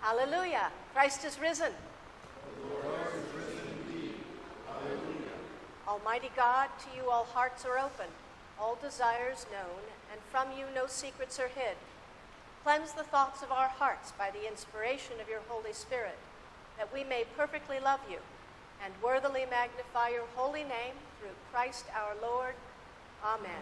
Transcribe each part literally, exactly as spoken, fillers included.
Hallelujah. Christ is risen. The Lord is risen indeed. Hallelujah. Almighty God, to you all hearts are open, all desires known, and from you no secrets are hid. Cleanse the thoughts of our hearts by the inspiration of your Holy Spirit, that we may perfectly love you and worthily magnify your holy name through Christ our Lord. Amen.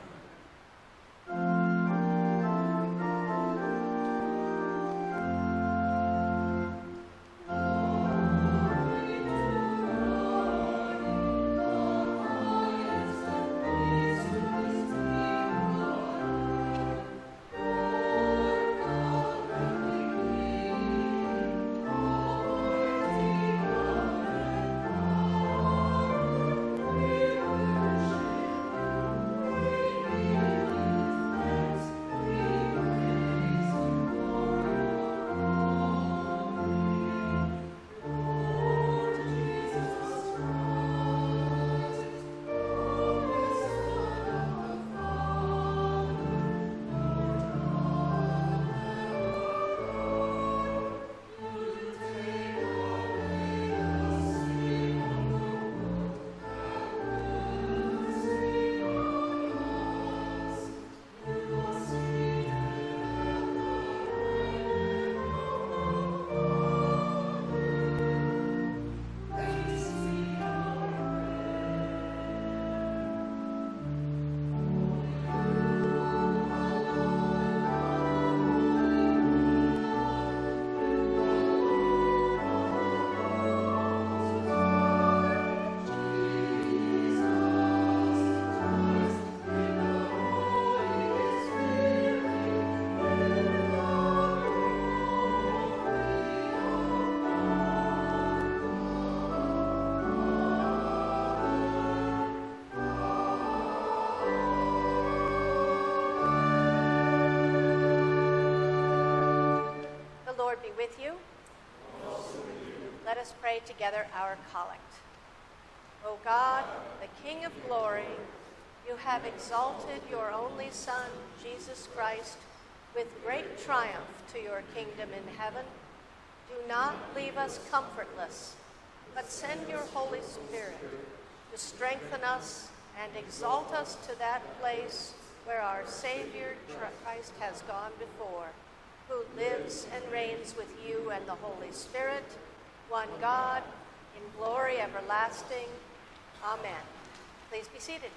Be with you. Also with you. Let us pray together our collect. O God, the King of glory, you have exalted your only Son, Jesus Christ, with great triumph to your kingdom in heaven. Do not leave us comfortless, but send your Holy Spirit to strengthen us and exalt us to that place where our Savior Christ has gone before, who lives and reigns with you and the Holy Spirit, one God, in glory everlasting. Amen. Please be seated.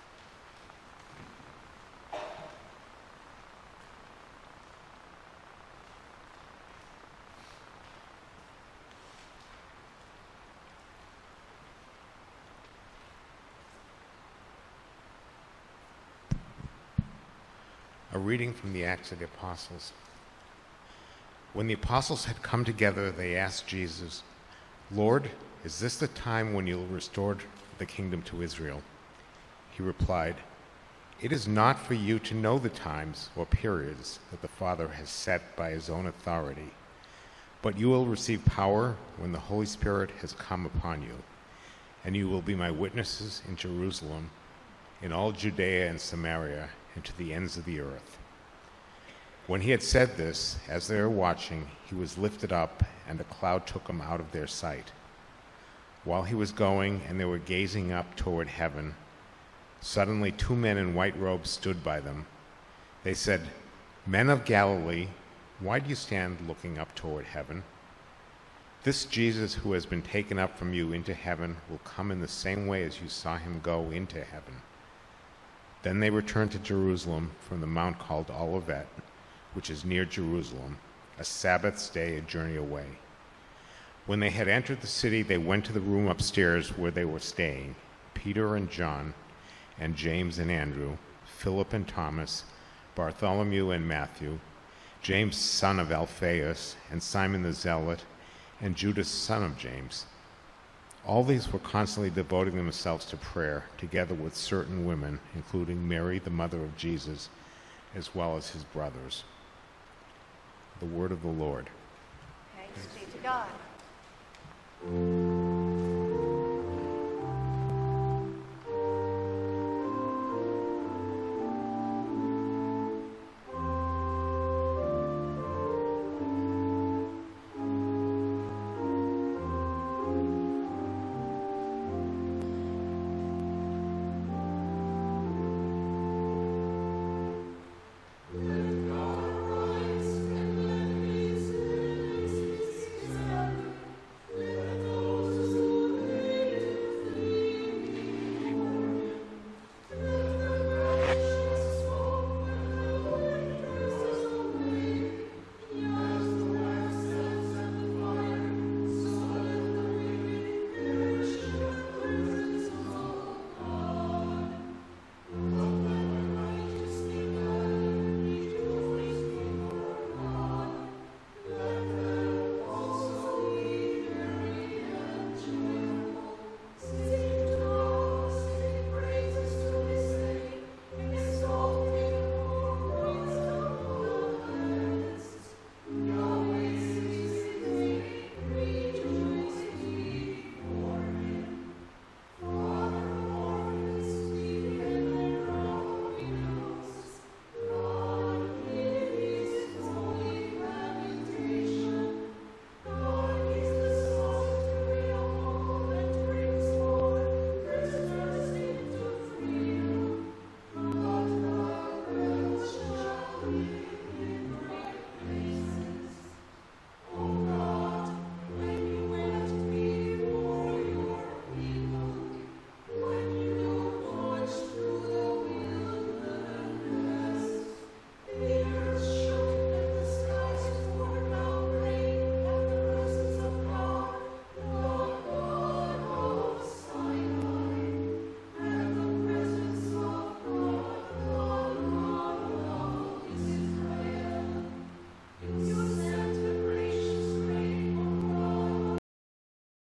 A reading from the Acts of the Apostles. When the apostles had come together, they asked Jesus, "Lord, is this the time when you'll restore the kingdom to Israel?" He replied, "It is not for you to know the times or periods that the Father has set by his own authority, but you will receive power when the Holy Spirit has come upon you, and you will be my witnesses in Jerusalem, in all Judea and Samaria, and to the ends of the earth." When he had said this, as they were watching, he was lifted up, and a cloud took him out of their sight. While he was going, and they were gazing up toward heaven, suddenly two men in white robes stood by them. They said, "Men of Galilee, why do you stand looking up toward heaven? This Jesus who has been taken up from you into heaven will come in the same way as you saw him go into heaven." Then they returned to Jerusalem from the mount called Olivet, which is near Jerusalem, a Sabbath's day a journey away. When they had entered the city, they went to the room upstairs where they were staying, Peter and John, and James and Andrew, Philip and Thomas, Bartholomew and Matthew, James son of Alphaeus, and Simon the Zealot, and Judas son of James. All these were constantly devoting themselves to prayer, together with certain women, including Mary, the mother of Jesus, as well as his brothers. The word of the Lord. Thanks be to God.